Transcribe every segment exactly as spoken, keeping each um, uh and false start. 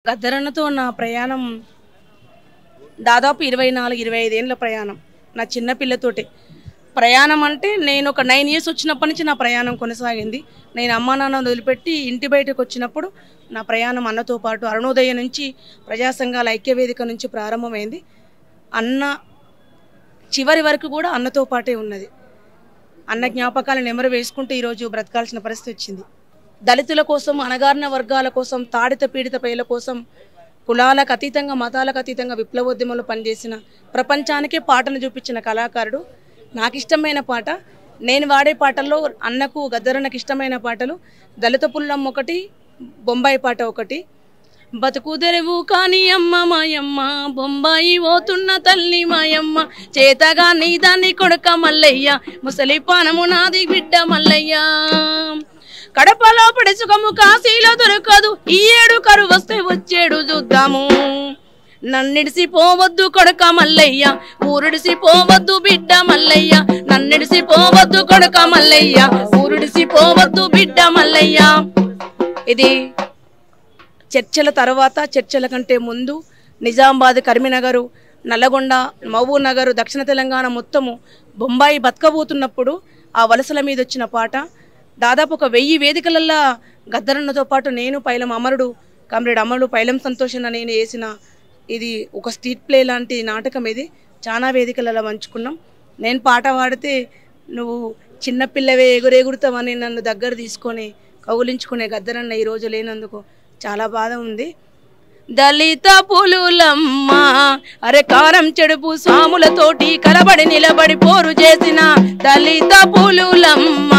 గద్దరన్నతో నా ప్రయాణం దాదాపు ఇరవై నాలుగు ఇరవై ఐదు ఏళ్ళ ప్రయాణం. నా చిన్న పిల్లతోటి ప్రయాణం అంటే నేను ఒక నైన్ ఇయర్స్ వచ్చినప్పటి నుంచి నా ప్రయాణం కొనసాగింది. నేను అమ్మా నాన్న వదిలిపెట్టి ఇంటి బయటకు వచ్చినప్పుడు నా ప్రయాణం అన్నతో పాటు అరుణోదయ నుంచి ప్రజా సంఘాల ఐక్యవేదిక నుంచి ప్రారంభమైంది. అన్న చివరి వరకు కూడా అన్నతో పాటే ఉన్నది. అన్న జ్ఞాపకాలను నెమరు వేసుకుంటూ ఈరోజు బ్రతకాల్సిన పరిస్థితి వచ్చింది. దళితుల కోసం, అణగారిన వర్గాల కోసం, తాడిత పీడిత ప్రజల కోసం, కులాలకు అతీతంగా, మతాలకు అతీతంగా విప్లవోద్యమంలో పనిచేసిన, ప్రపంచానికే పాటను చూపించిన కళాకారుడు. నాకు ఇష్టమైన పాట, నేను వాడే పాటల్లో అన్నకు గద్దరన్నకు ఇష్టమైన పాటలు దళిత పుల్లం ఒకటి, బొంబాయి పాట ఒకటి. బతుకు తెరువు కాని అమ్మ మాయమ్మ, బొంబాయి పోతున్న తల్లి మాయమ్మ, చేతగా నీ దాన్ని కొడుక మల్లయ్య, ముసలి పానము నాది బిడ్డ మల్లయ్య, కడపలో పడి సుఖము కాశీలో దొరకదు, ఈ ఏడు కరువు వస్తే వచ్చేడు చూద్దాము, నన్నిడిసి పోవద్దు కొడుక మల్లయ్య, ఊరుడిసి పోవద్దు బిడ్డ మల్లయ్య, నన్నిడిసి పోవద్దు కొడుక మల్లయ్య, ఊరుడిసి పోవద్దు బిడ్డ మల్లయ్య. ఇది చర్చల తర్వాత, చర్చల కంటే ముందు నిజామాబాద్, కరీంనగర్, నల్లగొండ, మహబూబ్ నగర్, దక్షిణ తెలంగాణ మొత్తము బొంబాయి బతకబోతున్నప్పుడు ఆ వలసల మీద వచ్చిన పాట. దాదాపు ఒక వెయ్యి వేదికలల్లో గద్దరన్నతో పాటు నేను, పైలం అమరుడు, కామ్రేడ్ అమరుడు, పైలం సంతోషన్న నేను వేసిన ఇది ఒక స్ట్రీట్ ప్లే లాంటి నాటకం. ఇది చాలా వేదికలలో పంచుకున్నాం. నేను పాట పాడితే నువ్వు చిన్నపిల్లవే ఎగురెగురుతావని నన్ను దగ్గర తీసుకొని కౌలించుకునే గద్దరన్న ఈరోజు లేనందుకు చాలా బాధ ఉంది. దళిత పులులమ్మ అరే కారం చెడుపు స్వాములతోటి కలబడి నిలబడి పోరు చేసిన దళిత పులులమ్మ,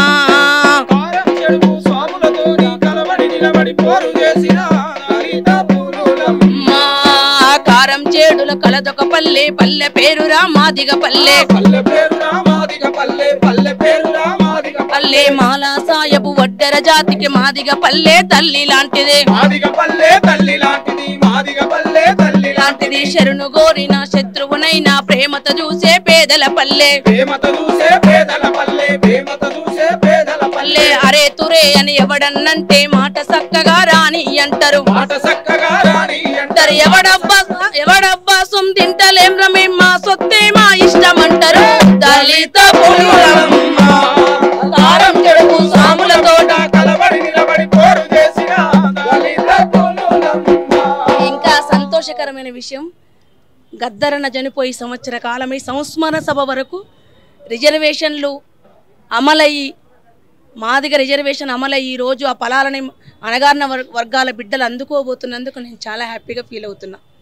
కారం చేడుల కలదొక పల్లె, పల్లె పేరురా మాదిగ పల్లె, పల్లె మాలా సాయపు వడ్డెర జాతికి మాదిగ పల్లె తల్లి లాంటిదే, లాంటిది శరణు గోరిన శత్రువునైనా ప్రేమతో చూసే పేదల పల్లె, పల్లె అరే తురే అని ఎవడన్నంటే మాట చక్కగా రాని అంటారు, ఎవడబ్బా ఎవడబ్బా సొమ్ తింటలేం రమే మా సొత్తే మా ఇష్టం అంటారు. దళిత పులులమ్మ కారం చెడుపు సాములతోట కలబడి నిలబడి పోరు చేసిన దళిత పులులమ్మ. ఇంకా సంతోషకరమైన విషయం, గద్దరన్న చనిపోయి సంవత్సర కాలమై సంస్మరణ సభ వరకు రిజర్వేషన్లు అమలయ్యి, మాదిగ రిజర్వేషన్ అమలయ్యి ఈరోజు ఆ ఫలాలని అణగారిన వర్గాల బిడ్డలు అందుకోబోతున్నందుకు నేను చాలా హ్యాపీగా ఫీల్ అవుతున్నా.